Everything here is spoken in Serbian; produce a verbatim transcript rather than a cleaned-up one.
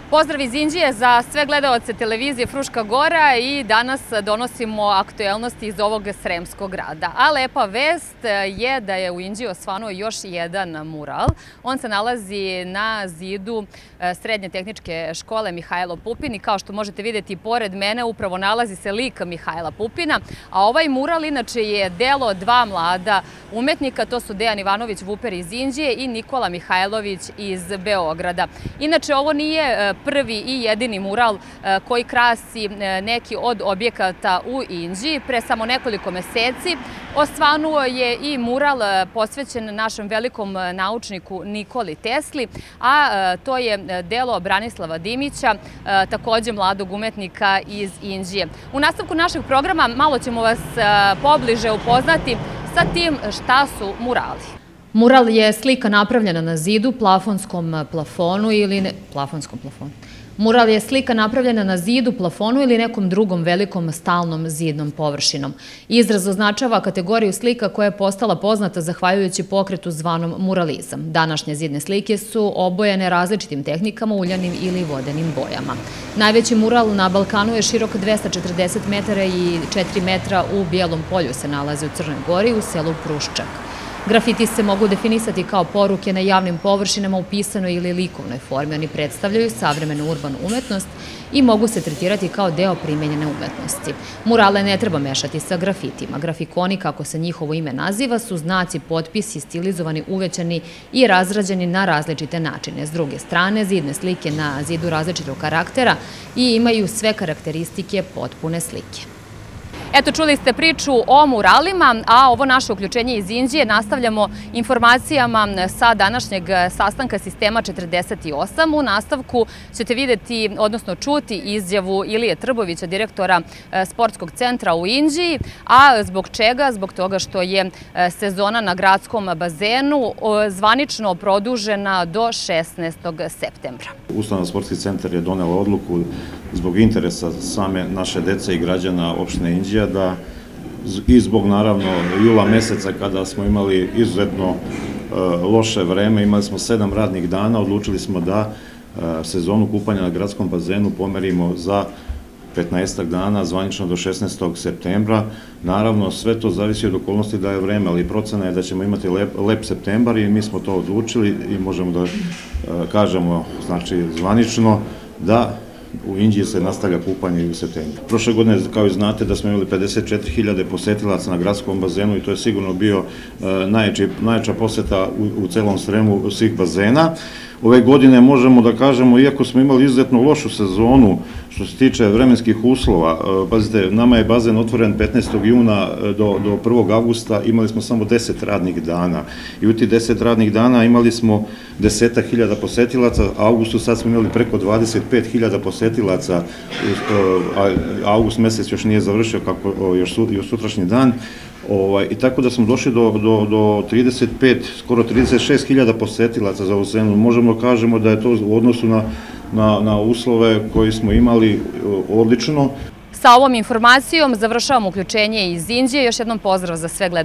Pozdrav iz Inđije za sve gledaoce televizije Fruška Gora i danas donosimo aktuelnosti iz ovog sremskog grada. A lepa vest je da je u Inđiji osvanuo još jedan mural. On se nalazi na zidu Srednje tehničke škole Mihajlo Pupin i kao što možete vidjeti pored mene upravo nalazi se lik Mihajla Pupina. A ovaj mural inače je delo dva mlada umetnika, to su Dejan Ivanović Vuper iz Inđije i Nikola Mihajlović iz Beograda. Inače ovo nije prvi i jedini mural koji krasi neki od objekata u Inđiji. Pre samo nekoliko meseci osvanuo je i mural posvećen našem velikom naučniku Nikoli Tesli, a to je delo Branislava Dimića, također mladog umetnika iz Inđije. U nastavku našeg programa malo ćemo vas pobliže upoznati sa tim šta su murali. Mural je slika napravljena na zidu, plafonskom plafonu ili ne, plafonskom plafonu. Mural je slika napravljena na zidu, plafonu ili nekom drugom velikom stalnom zidnom površinom. Izraz označava kategoriju slika koja je postala poznata zahvaljujući pokretu zvanom muralizam. Današnje zidne slike su obojene različitim tehnikama, uljanim ili vodenim bojama. Najveći mural na Balkanu je širok dvesta četrdeset metara i četiri metra u Bijelom polju se nalazi u Crnoj Gori u selu Pruščak. Grafiti se mogu definisati kao poruke na javnim površinama u pisanoj ili likovnoj formi. Oni predstavljaju savremenu urbanu umetnost i mogu se tretirati kao deo primenjene umetnosti. Murale ne treba mešati sa grafitima. Grafikoni, kako se njihovo ime naziva, su znaci, potpisi, stilizovani, uvećani i razrađeni na različite načine. S druge strane, zidne slike na zidu različitog karaktera i imaju sve karakteristike potpune slike. Eto, čuli ste priču o muralima, a ovo naše uključenje iz Inđije nastavljamo informacijama sa današnjeg sastanka Sistema četrdeset osam. U nastavku ćete vidjeti, odnosno čuti izjavu Ilije Trbovića, direktora sportskog centra u Inđiji. A zbog čega? Zbog toga što je sezona na gradskom bazenu zvanično produžena do šesnaestog septembra. Ustanova sportski centar je donela odluku zbog interesa same naše dece i građana opštine Inđija da i zbog naravno jula meseca kada smo imali izuzetno loše vreme, imali smo sedam radnih dana, odlučili smo da sezonu kupanja na gradskom bazenu pomerimo za petnaestak dana, zvanično do šesnaestog septembra. Naravno, sve to zavisi od okolnosti da je vreme, ali procena je da ćemo imati lep septembar i mi smo to odlučili i možemo da kažemo, znači zvanično, da u Inđiji se nastavlja kupanje i u septembru. Prošle godine, kao i znate, da smo imali pedeset četiri hiljade posetilaca na gradskom bazenu i to je sigurno bio najjača poseta u celom Sremu svih bazena. Ove godine možemo da kažemo, iako smo imali izuzetno lošu sezonu što se tiče vremenskih uslova, pazite, nama je bazen otvoren petnaestog juna do prvog avgusta, imali smo samo deset radnih dana i u tih deset radnih dana imali smo desetak hiljada posetilaca, a avgustu sad smo imali preko dvadeset pet hiljada posetilaca, avgust mesec još nije završio, kako još sutrašnji dan. I tako da smo došli do trideset pet, skoro trideset šest hiljada posetilaca za ovu sezonu. Možemo da kažemo da je to u odnosu na uslove koje smo imali odlično. Sa ovom informacijom završavamo uključenje iz Inđije. Još jednom pozdrav za sve gledalce.